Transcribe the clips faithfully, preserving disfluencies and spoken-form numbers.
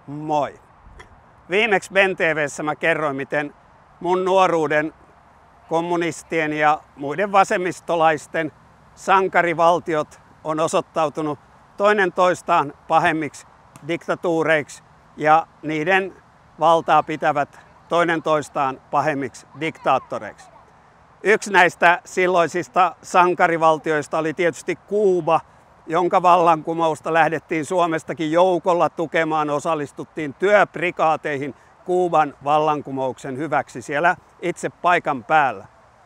Moi! Viimeksi Ben T V:ssä mä kerroin, miten mun nuoruuden kommunistien ja muiden vasemmistolaisten sankarivaltiot on osoittautunut toinen toistaan pahemmiksi diktatuureiksi ja niiden valtaa pitävät toinen toistaan pahemmiksi diktaattoreiksi. Yksi näistä silloisista sankarivaltioista oli tietysti Kuuba, jonka vallankumousta lähdettiin Suomestakin joukolla tukemaan, osallistuttiin työprikaateihin Kuuban vallankumouksen hyväksi siellä itse paikan päällä.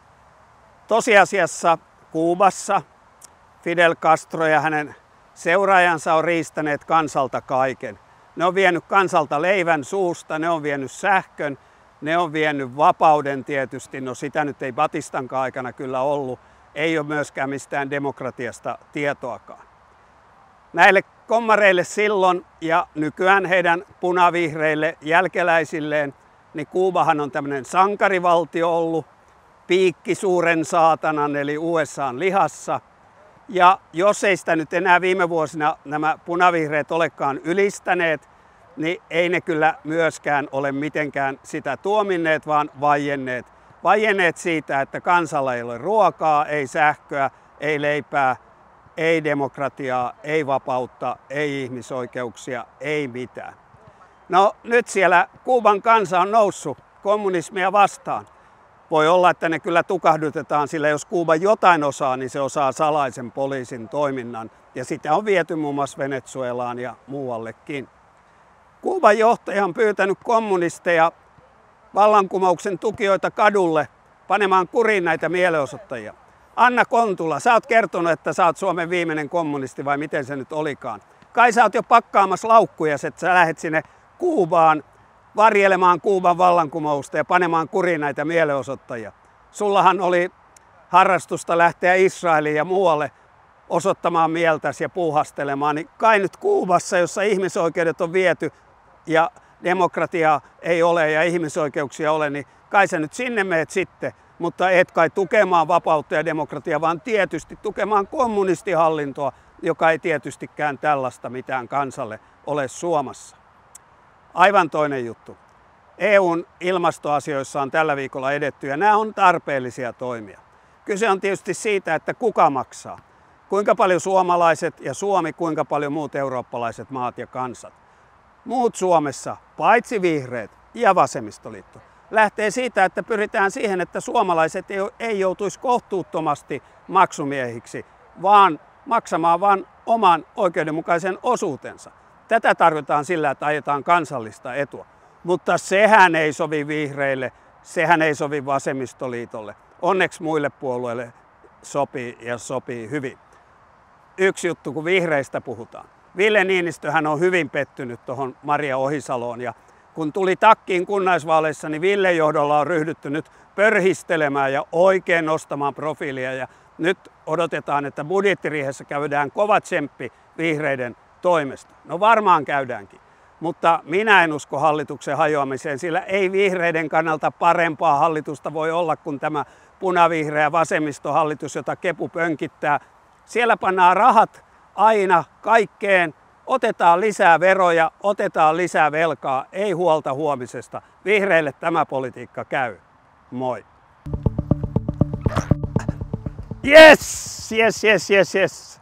Tosiasiassa Kuubassa Fidel Castro ja hänen seuraajansa on riistäneet kansalta kaiken. Ne on vienyt kansalta leivän suusta, ne on vienyt sähkön, ne on vienyt vapauden tietysti, no sitä nyt ei Batistankaan aikana kyllä ollut, ei ole myöskään mistään demokratiasta tietoakaan. Näille kommareille silloin ja nykyään heidän punavihreille jälkeläisilleen, niin Kuubahan on tämmöinen sankarivaltio ollut, piikki suuren saatanan eli U S A:n lihassa. Ja jos ei sitä nyt enää viime vuosina nämä punavihreät olekaan ylistäneet, niin ei ne kyllä myöskään ole mitenkään sitä tuominneet, vaan vaienneet. Vaienneet siitä, että kansalla ei ole ruokaa, ei sähköä, ei leipää, ei demokratiaa, ei vapautta, ei ihmisoikeuksia, ei mitään. No nyt siellä Kuuban kansa on noussut kommunismia vastaan. Voi olla, että ne kyllä tukahdutetaan, sillä jos Kuuba jotain osaa, niin se osaa salaisen poliisin toiminnan. Ja sitä on viety muun muassa Venezuelaan ja muuallekin. Kuuban johtaja on pyytänyt kommunisteja, vallankumouksen tukijoita kadulle panemaan kuriin näitä mielenosoittajia. Anna Kontula, sä oot kertonut, että sä oot Suomen viimeinen kommunisti vai miten se nyt olikaan. Kai sä oot jo pakkaamassa laukkuja, että sä lähdet sinne Kuubaan varjelemaan Kuuban vallankumousta ja panemaan kuriin näitä mielenosoittajia. Sullahan oli harrastusta lähteä Israeliin ja muualle osoittamaan mieltäsi ja puuhastelemaan, niin kai nyt Kuubassa, jossa ihmisoikeudet on viety ja demokratiaa ei ole ja ihmisoikeuksia ole, niin kai sä nyt sinne meet sitten, mutta et kai tukemaan vapautta ja demokratiaa, vaan tietysti tukemaan kommunistihallintoa, joka ei tietystikään tällaista mitään kansalle ole suomassa. Aivan toinen juttu. E U:n ilmastoasioissa on tällä viikolla edetty ja nämä on tarpeellisia toimia. Kyse on tietysti siitä, että kuka maksaa. Kuinka paljon suomalaiset ja Suomi, kuinka paljon muut eurooppalaiset maat ja kansat. Muut Suomessa, paitsi vihreät ja vasemmistoliitto, lähtee siitä, että pyritään siihen, että suomalaiset ei joutuisi kohtuuttomasti maksumiehiksi, vaan maksamaan vain oman oikeudenmukaisen osuutensa. Tätä tarkoitetaan sillä, että ajetaan kansallista etua. Mutta sehän ei sovi vihreille, sehän ei sovi vasemmistoliitolle. Onneksi muille puolueille sopii ja sopii hyvin. Yksi juttu, kun vihreistä puhutaan. Ville Niinistöhän on hyvin pettynyt tuohon Maria Ohisaloon. Ja kun tuli takkiin kunnallisvaaleissa, niin Ville johdolla on ryhdytty nyt pörhistelemään ja oikein nostamaan profiilia. Ja nyt odotetaan, että budjettiriihessä käydään kova tsemppi vihreiden toimesta. No varmaan käydäänkin, mutta minä en usko hallituksen hajoamiseen, sillä ei vihreiden kannalta parempaa hallitusta voi olla kuin tämä punavihreä vasemmistohallitus, jota Kepu pönkittää. Siellä pannaan rahat aina kaikkeen, otetaan lisää veroja, otetaan lisää velkaa, ei huolta huomisesta. Vihreille tämä politiikka käy. Moi! Yes, yes, yes, yes, yes.